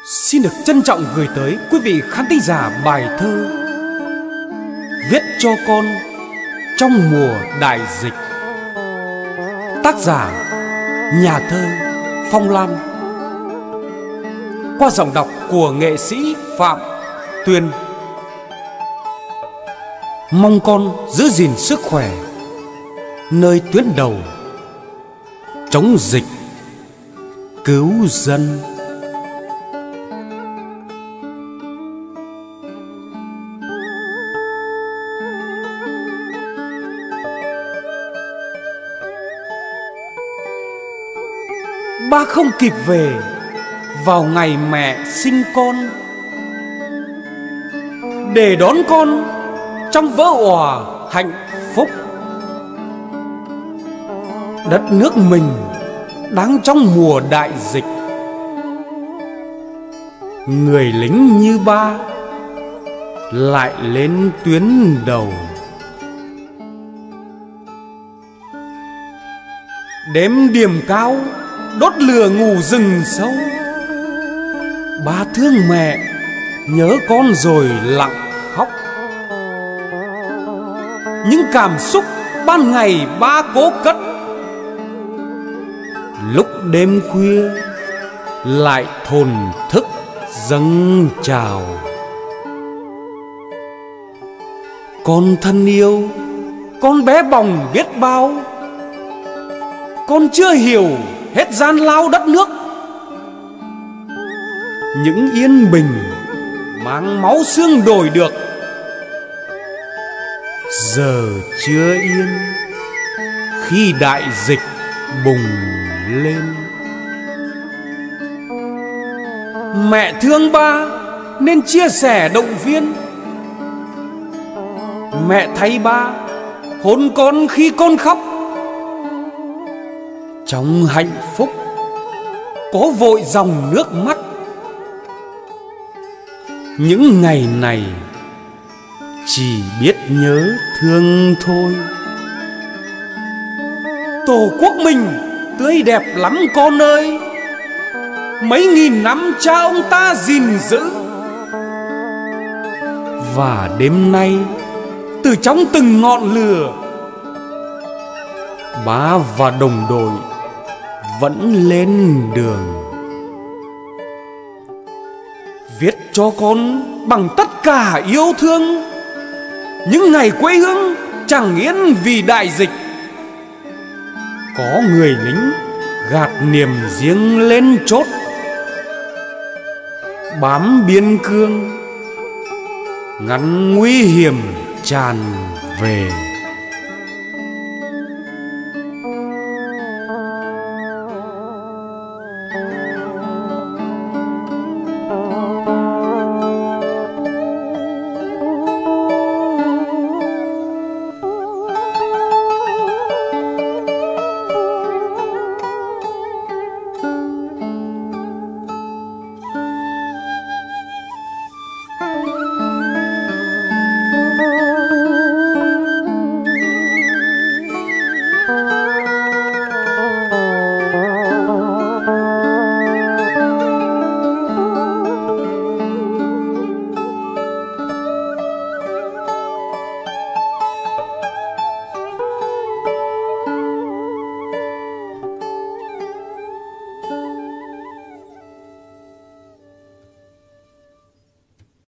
Xin được trân trọng gửi tới quý vị khán thính giả bài thơ Viết cho con trong mùa đại dịch. Tác giả nhà thơ Phong Lan, qua giọng đọc của nghệ sĩ Phạm Tuyên. Mong con giữ gìn sức khỏe nơi tuyến đầu chống dịch cứu dân. Ba không kịp về vào ngày mẹ sinh con, để đón con trong vỡ òa hạnh phúc. Đất nước mình đang trong mùa đại dịch, người lính như ba lại lên tuyến đầu. Đêm điểm cao đốt lửa ngủ rừng sâu, ba thương mẹ nhớ con rồi lặng khóc. Những cảm xúc ban ngày ba cố cất, lúc đêm khuya lại thổn thức dâng trào. Con thân yêu, con bé bỏng biết bao, con chưa hiểu hết gian lao đất nước. Những yên bình mang máu xương đổi được, giờ chưa yên khi đại dịch bùng lên. Mẹ thương ba nên chia sẻ động viên, mẹ thấy ba hôn con khi con khóc. Trong hạnh phúc có vội dòng nước mắt, những ngày này chỉ biết nhớ thương thôi. Tổ quốc mình tươi đẹp lắm con ơi, mấy nghìn năm cha ông ta gìn giữ. Và đêm nay từ trong từng ngọn lửa, ba và đồng đội vẫn lên đường. Viết cho con bằng tất cả yêu thương, những ngày quê hương chẳng yên vì đại dịch. Có người lính gạt niềm riêng lên chốt, bám biên cương ngăn nguy hiểm tràn về.